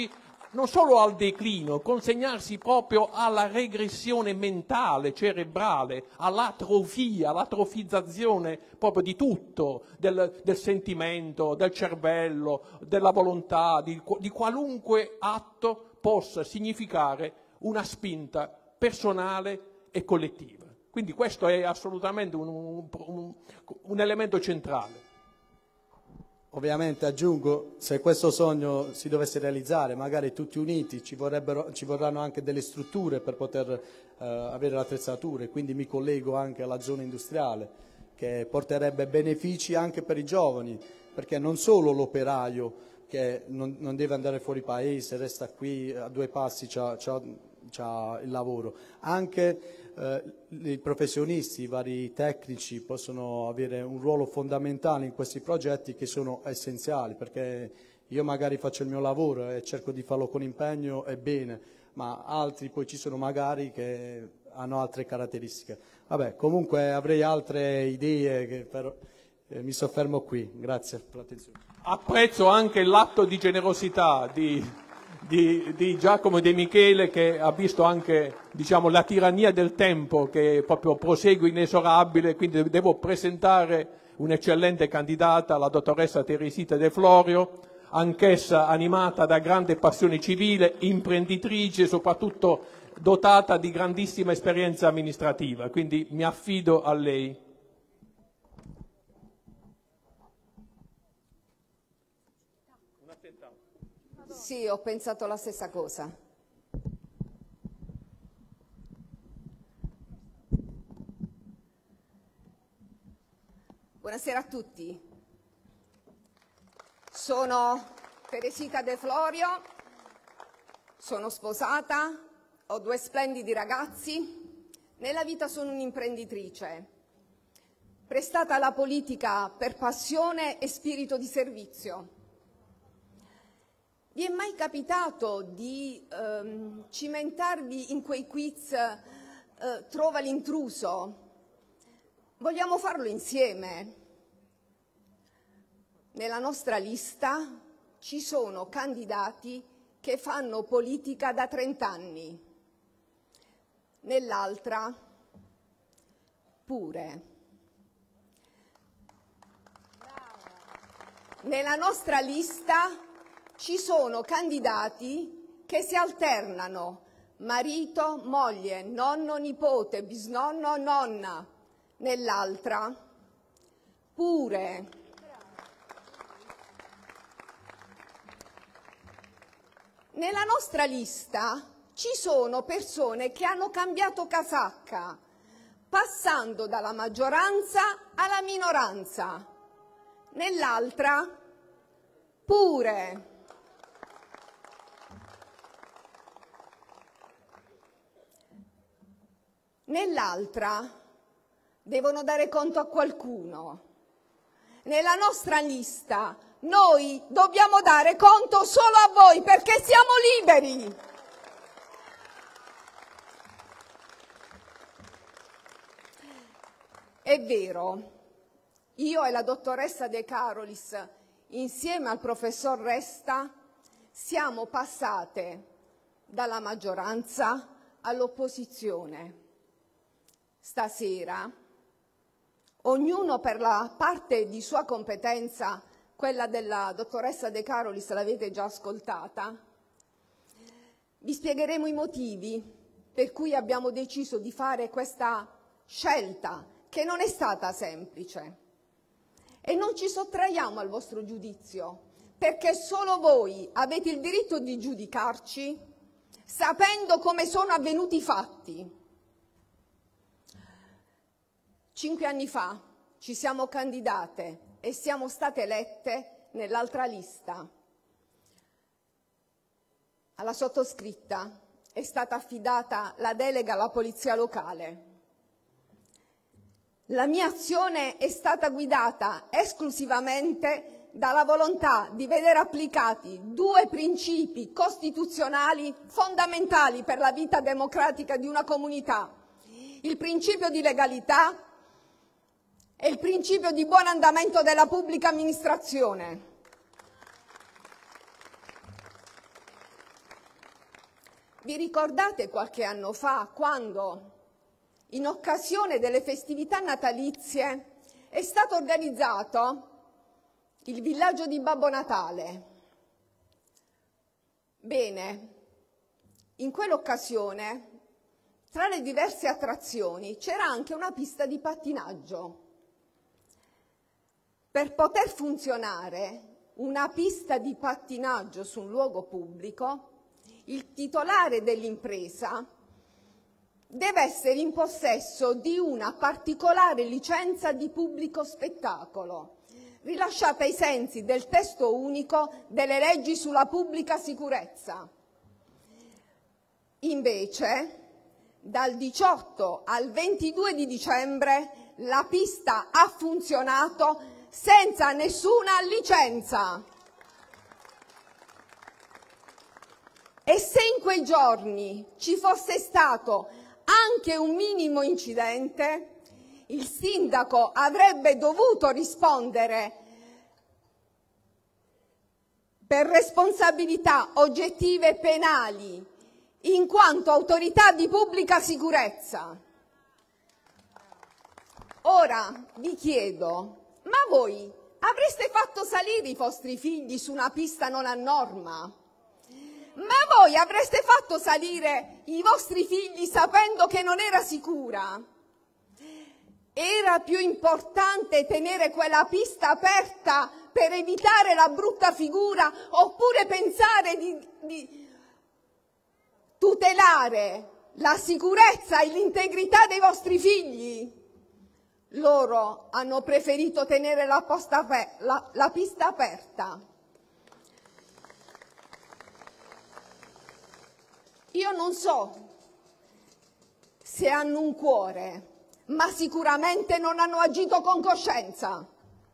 non solo al declino, consegnarsi proprio alla regressione mentale, cerebrale, all'atrofia, all'atrofizzazione proprio di tutto, del, del sentimento, del cervello, della volontà, di, di qualunque atto possa significare una spinta personale e collettiva. Quindi questo è assolutamente un, un, un, un elemento centrale. Ovviamente aggiungo, se questo sogno si dovesse realizzare, magari tutti uniti, ci, ci vorranno anche delle strutture per poter eh, avere le attrezzature, quindi mi collego anche alla zona industriale, che porterebbe benefici anche per i giovani, perché non solo l'operaio che non, non deve andare fuori paese, resta qui a due passi, c'ha, c'ha, c'ha il lavoro, anche eh, i professionisti, i vari tecnici possono avere un ruolo fondamentale in questi progetti che sono essenziali, perché io magari faccio il mio lavoro e cerco di farlo con impegno e bene, ma altri poi ci sono magari che hanno altre caratteristiche. Vabbè, comunque avrei altre idee, che però eh, mi soffermo qui. Grazie per l'attenzione. Apprezzo anche l'atto di generosità di, di, di Giacomo e di Michele, che ha visto anche, diciamo, la tirannia del tempo che proprio prosegue inesorabile, quindi devo presentare un'eccellente candidata, la dottoressa Teresita De Florio, anch'essa animata da grande passione civile, imprenditrice, soprattutto dotata di grandissima esperienza amministrativa, quindi mi affido a lei. Sì, ho pensato la stessa cosa. Buonasera a tutti. Sono Teresita De Florio, sono sposata, ho due splendidi ragazzi. Nella vita sono un'imprenditrice, prestata alla politica per passione e spirito di servizio. Vi è mai capitato di ehm, cimentarvi in quei quiz eh, trova l'intruso? Vogliamo farlo insieme. Nella nostra lista ci sono candidati che fanno politica da trent'anni, nell'altra pure. Nella nostra lista ci sono candidati che si alternano, marito, moglie, nonno, nipote, bisnonno, nonna, nell'altra pure. Nella nostra lista ci sono persone che hanno cambiato casacca, passando dalla maggioranza alla minoranza, nell'altra pure. Nell'altra devono dare conto a qualcuno. Nella nostra lista noi dobbiamo dare conto solo a voi, perché siamo liberi. È vero, io e la dottoressa De Carolis, insieme al professor Resta, siamo passate dalla maggioranza all'opposizione. Stasera, ognuno per la parte di sua competenza, quella della dottoressa De Carolis l'avete già ascoltata, vi spiegheremo i motivi per cui abbiamo deciso di fare questa scelta, che non è stata semplice. E non ci sottraiamo al vostro giudizio, perché solo voi avete il diritto di giudicarci sapendo come sono avvenuti i fatti. Cinque anni fa ci siamo candidate e siamo state elette nell'altra lista. Alla sottoscritta è stata affidata la delega alla polizia locale. La mia azione è stata guidata esclusivamente dalla volontà di vedere applicati due principi costituzionali fondamentali per la vita democratica di una comunità: il principio di legalità e il principio di buon andamento della pubblica amministrazione. Vi ricordate qualche anno fa, quando, in occasione delle festività natalizie, è stato organizzato il villaggio di Babbo Natale? Bene, in quell'occasione, tra le diverse attrazioni, c'era anche una pista di pattinaggio. Per poter funzionare una pista di pattinaggio su un luogo pubblico, il titolare dell'impresa deve essere in possesso di una particolare licenza di pubblico spettacolo, rilasciata ai sensi del testo unico delle leggi sulla pubblica sicurezza. Invece, dal diciotto al ventidue di dicembre la pista ha funzionato senza nessuna licenza. E se in quei giorni ci fosse stato anche un minimo incidente, il sindaco avrebbe dovuto rispondere per responsabilità oggettive e penali, in quanto autorità di pubblica sicurezza. Ora vi chiedo, ma voi avreste fatto salire i vostri figli su una pista non a norma? Ma voi avreste fatto salire i vostri figli sapendo che non era sicura? Era più importante tenere quella pista aperta per evitare la brutta figura, oppure pensare di, di tutelare la sicurezza e l'integrità dei vostri figli? Loro hanno preferito tenere la, posta, la, la pista aperta. Io non so se hanno un cuore, ma sicuramente non hanno agito con coscienza.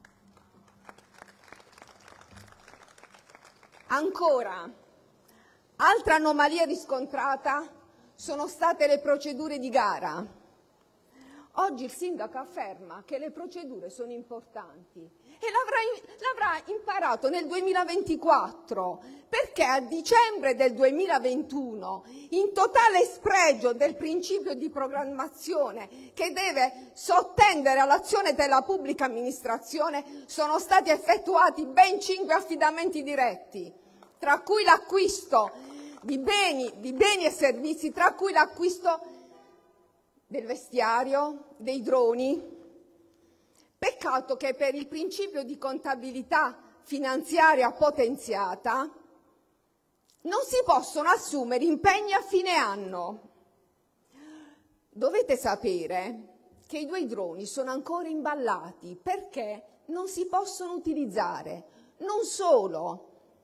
Ancora, altra anomalia riscontrata sono state le procedure di gara. Oggi il sindaco afferma che le procedure sono importanti e l'avrà imparato nel duemilaventiquattro, perché a dicembre del duemilaventuno, in totale spregio del principio di programmazione che deve sottendere all'azione della pubblica amministrazione, sono stati effettuati ben cinque affidamenti diretti, tra cui l'acquisto di beni, di beni e servizi, tra cui l'acquisto del vestiario, dei droni. Peccato che per il principio di contabilità finanziaria potenziata non si possono assumere impegni a fine anno. Dovete sapere che i due droni sono ancora imballati perché non si possono utilizzare. Non solo,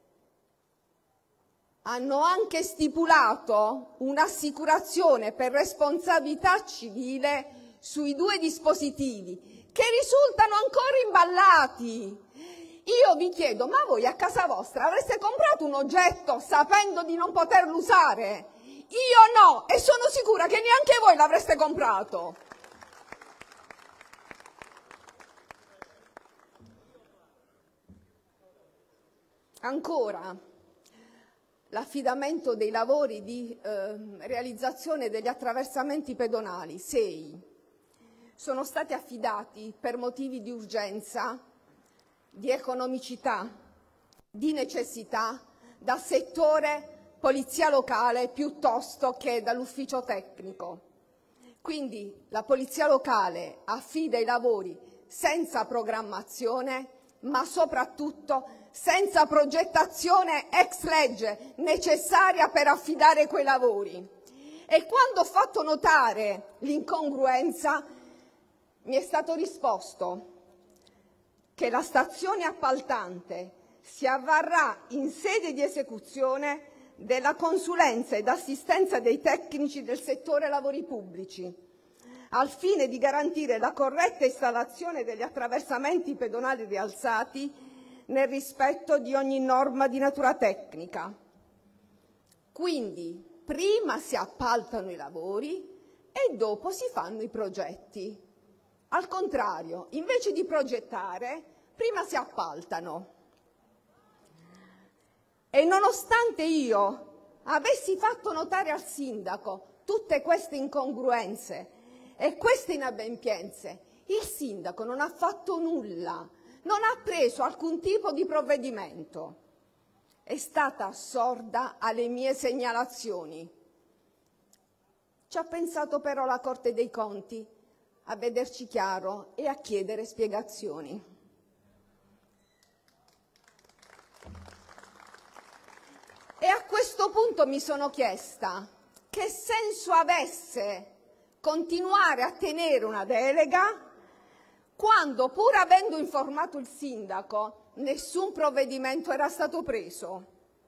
hanno anche stipulato un'assicurazione per responsabilità civile sui due dispositivi che risultano ancora imballati. Io vi chiedo, ma voi a casa vostra avreste comprato un oggetto sapendo di non poterlo usare? Io no, e sono sicura che neanche voi l'avreste comprato. Ancora, l'affidamento dei lavori di eh, realizzazione degli attraversamenti pedonali, sei, sono stati affidati per motivi di urgenza, di economicità, di necessità dal settore polizia locale piuttosto che dall'ufficio tecnico. Quindi la polizia locale affida i lavori senza programmazione, ma soprattutto senza progettazione ex legge necessaria per affidare quei lavori. E quando ho fatto notare l'incongruenza, mi è stato risposto che la stazione appaltante si avvarrà in sede di esecuzione della consulenza ed assistenza dei tecnici del settore lavori pubblici, al fine di garantire la corretta installazione degli attraversamenti pedonali rialzati nel rispetto di ogni norma di natura tecnica. Quindi prima si appaltano i lavori e dopo si fanno i progetti. Al contrario, invece di progettare, prima si appaltano. E nonostante io avessi fatto notare al sindaco tutte queste incongruenze e queste inadempienze, il sindaco non ha fatto nulla, non ha preso alcun tipo di provvedimento. È stata sorda alle mie segnalazioni. Ci ha pensato però la Corte dei Conti a vederci chiaro e a chiedere spiegazioni. E a questo punto mi sono chiesta che senso avesse continuare a tenere una delega quando, pur avendo informato il sindaco, nessun provvedimento era stato preso.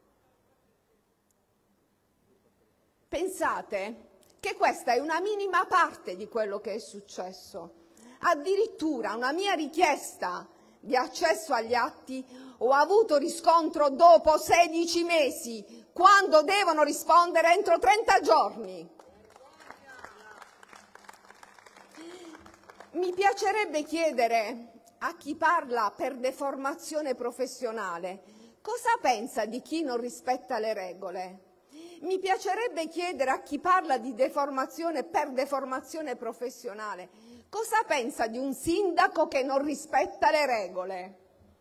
Pensate che questa è una minima parte di quello che è successo. Addirittura una mia richiesta di accesso agli atti ho avuto riscontro dopo sedici mesi, quando devono rispondere entro trenta giorni. Mi piacerebbe chiedere a chi parla per deformazione professionale cosa pensa di chi non rispetta le regole. Mi piacerebbe chiedere a chi parla di deformazione per deformazione professionale cosa pensa di un sindaco che non rispetta le regole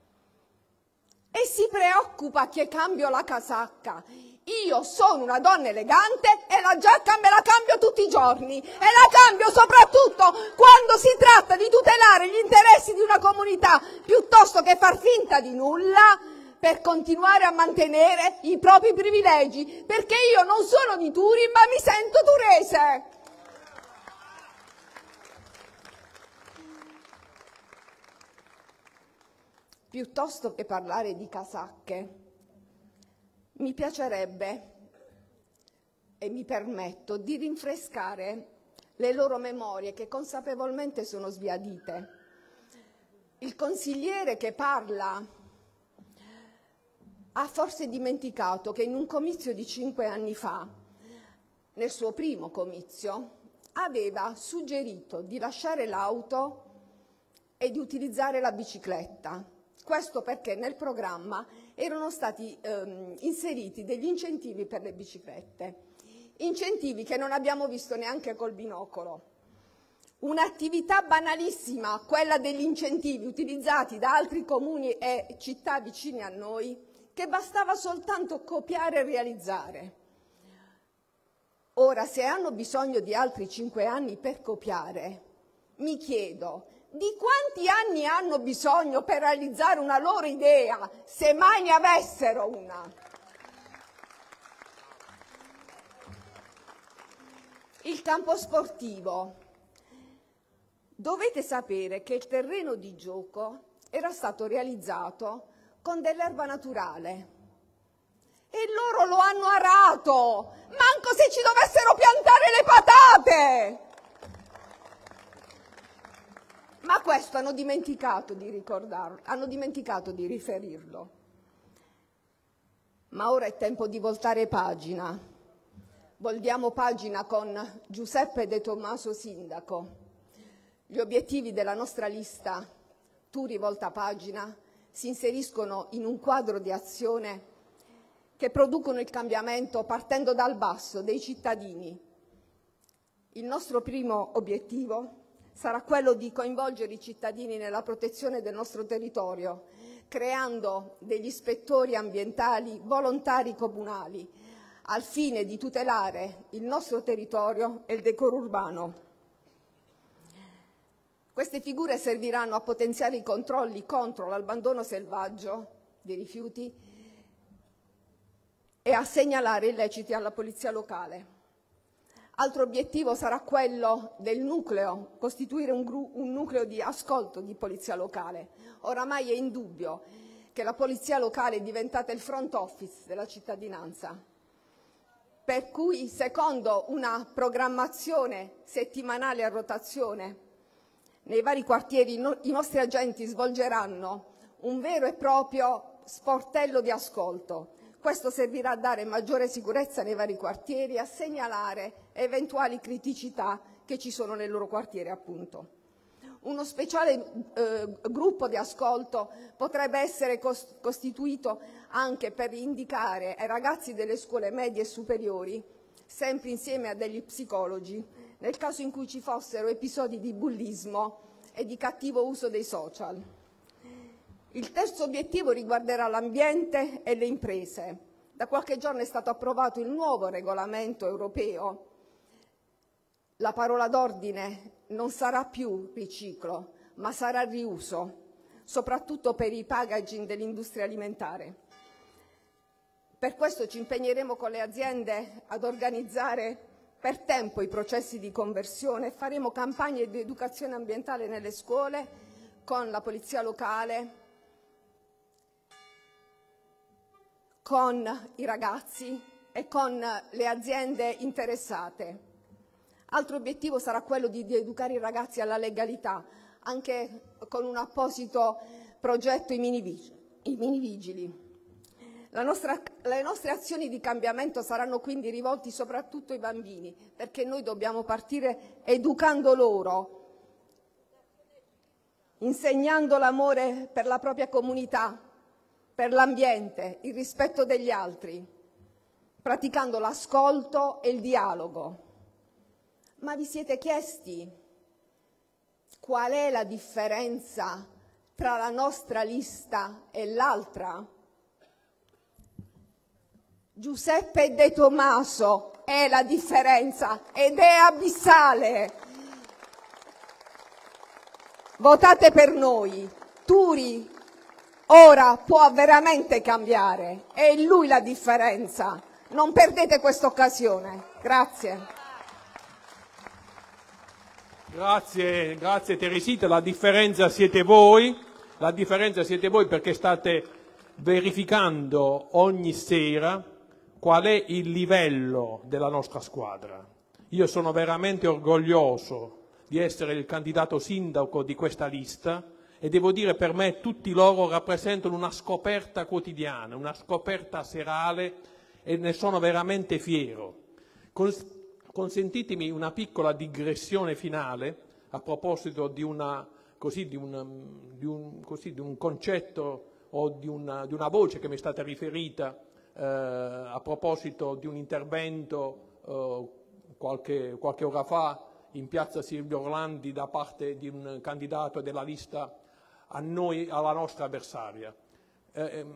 e si preoccupa che cambio la casacca. Io sono una donna elegante e la giacca me la cambio tutti i giorni e la cambio soprattutto quando si tratta di tutelare gli interessi di una comunità piuttosto che far finta di nulla per continuare a mantenere i propri privilegi, perché io non sono di Turi ma mi sento turese. Piuttosto che parlare di casacche, mi piacerebbe, e mi permetto, di rinfrescare le loro memorie che consapevolmente sono sbiadite. Il consigliere che parla ha forse dimenticato che in un comizio di cinque anni fa, nel suo primo comizio, aveva suggerito di lasciare l'auto e di utilizzare la bicicletta. Questo perché nel programma erano stati ehm, inseriti degli incentivi per le biciclette, incentivi che non abbiamo visto neanche col binocolo. Un'attività banalissima, quella degli incentivi utilizzati da altri comuni e città vicine a noi, che bastava soltanto copiare e realizzare. Ora, se hanno bisogno di altri cinque anni per copiare, mi chiedo, di quanti anni hanno bisogno per realizzare una loro idea, se mai ne avessero una? Il campo sportivo. Dovete sapere che il terreno di gioco era stato realizzato con dell'erba naturale e loro lo hanno arato, manco se ci dovessero piantare le patate! Ma questo hanno dimenticato di ricordarlo, hanno dimenticato di riferirlo. Ma ora è tempo di voltare pagina. Voltiamo pagina con Giuseppe De Tommaso sindaco. Gli obiettivi della nostra lista Turi volta pagina si inseriscono in un quadro di azione che producono il cambiamento partendo dal basso, dei cittadini. Il nostro primo obiettivo sarà quello di coinvolgere i cittadini nella protezione del nostro territorio, creando degli ispettori ambientali volontari comunali, al fine di tutelare il nostro territorio e il decoro urbano. Queste figure serviranno a potenziare i controlli contro l'abbandono selvaggio dei rifiuti e a segnalare illeciti alla polizia locale. Altro obiettivo sarà quello del nucleo, costituire un, un nucleo di ascolto di polizia locale. Oramai è indubbio che la polizia locale è diventata il front office della cittadinanza, per cui secondo una programmazione settimanale a rotazione nei vari quartieri no, i nostri agenti svolgeranno un vero e proprio sportello di ascolto. Questo servirà a dare maggiore sicurezza nei vari quartieri e a segnalare eventuali criticità che ci sono nel loro quartiere, appunto. Uno speciale eh, gruppo di ascolto potrebbe essere cos- costituito anche per indicare ai ragazzi delle scuole medie e superiori, sempre insieme a degli psicologi, nel caso in cui ci fossero episodi di bullismo e di cattivo uso dei social. Il terzo obiettivo riguarderà l'ambiente e le imprese. Da qualche giorno è stato approvato il nuovo regolamento europeo. La parola d'ordine non sarà più riciclo, ma sarà riuso, soprattutto per i packaging dell'industria alimentare. Per questo ci impegneremo con le aziende ad organizzare per tempo i processi di conversione e faremo campagne di educazione ambientale nelle scuole con la polizia locale, con i ragazzi e con le aziende interessate. Altro obiettivo sarà quello di, di educare i ragazzi alla legalità, anche con un apposito progetto i minivigili. I minivigili. La nostra, le nostre azioni di cambiamento saranno quindi rivolti soprattutto ai bambini, perché noi dobbiamo partire educando loro, insegnando l'amore per la propria comunità, per l'ambiente, il rispetto degli altri, praticando l'ascolto e il dialogo. Ma vi siete chiesti qual è la differenza tra la nostra lista e l'altra? Giuseppe De Tomaso è la differenza ed è abissale. Votate per noi. Turi ora può veramente cambiare, è lui la differenza. Non perdete questa occasione. Grazie. Grazie, grazie Teresita, la differenza siete voi, la differenza siete voi perché state verificando ogni sera qual è il livello della nostra squadra. Io sono veramente orgoglioso di essere il candidato sindaco di questa lista e devo dire per me tutti loro rappresentano una scoperta quotidiana, una scoperta serale e ne sono veramente fiero. Cons- Consentitemi una piccola digressione finale a proposito di, una, così, di, un, di, un, così, di un concetto o di una, di una voce che mi è stata riferita eh, a proposito di un intervento eh, qualche, qualche ora fa in piazza Silvio Orlandi da parte di un candidato della lista a noi, alla nostra avversaria. Eh,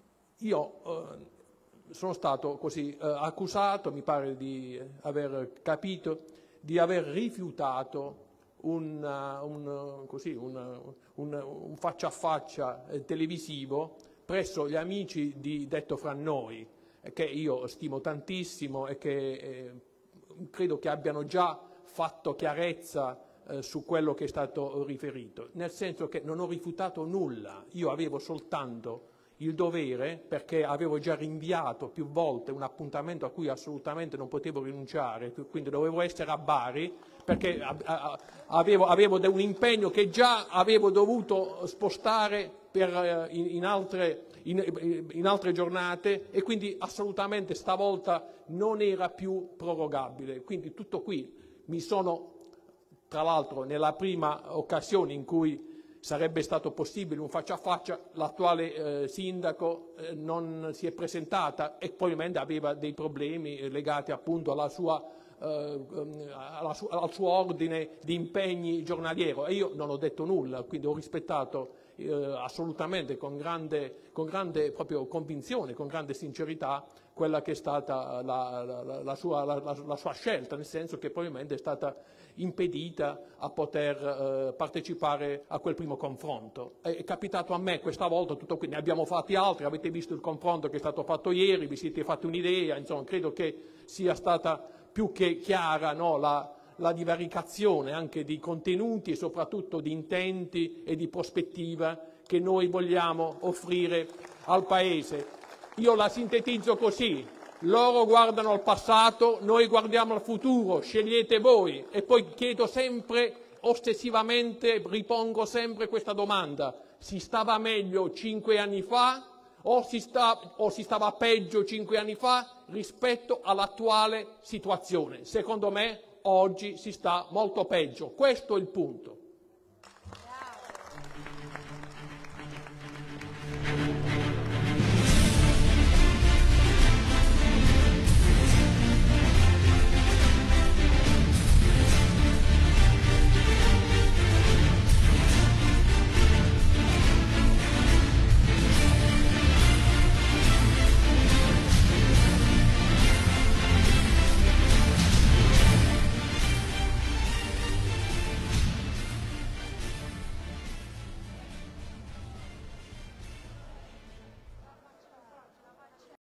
io eh, sono stato così eh, accusato, mi pare di aver capito, di aver rifiutato un, uh, un, così, un, un, un faccia a faccia eh, televisivo presso gli amici di Detto Fra Noi, eh, che io stimo tantissimo e che eh, credo che abbiano già fatto chiarezza eh, su quello che è stato riferito, nel senso che non ho rifiutato nulla, io avevo soltanto il dovere, perché avevo già rinviato più volte un appuntamento a cui assolutamente non potevo rinunciare, quindi dovevo essere a Bari, perché avevo, avevo un impegno che già avevo dovuto spostare per, in, in, altre, in, in altre giornate e quindi assolutamente stavolta non era più prorogabile. Quindi tutto qui. Mi sono, tra l'altro, nella prima occasione in cui sarebbe stato possibile un faccia a faccia, l'attuale eh, sindaco eh, non si è presentata e probabilmente aveva dei problemi legati appunto alla sua, eh, alla su- al suo ordine di impegni giornaliero e io non ho detto nulla, quindi ho rispettato eh, assolutamente con grande, con grande proprio convinzione, con grande sincerità quella che è stata la, la, la, sua, la, la sua scelta, nel senso che probabilmente è stata impedita a poter eh, partecipare a quel primo confronto. È, è capitato a me questa volta, tutto qui, ne abbiamo fatti altri, avete visto il confronto che è stato fatto ieri, vi siete fatti un'idea, insomma, credo che sia stata più che chiara, no, la, la divaricazione anche di contenuti e soprattutto di intenti e di prospettiva che noi vogliamo offrire al Paese. Io la sintetizzo così, loro guardano al passato, noi guardiamo al futuro, scegliete voi. E poi chiedo sempre, ossessivamente, ripongo sempre questa domanda, si stava meglio cinque anni fa o si, sta, o si stava peggio cinque anni fa rispetto all'attuale situazione? Secondo me oggi si sta molto peggio, questo è il punto.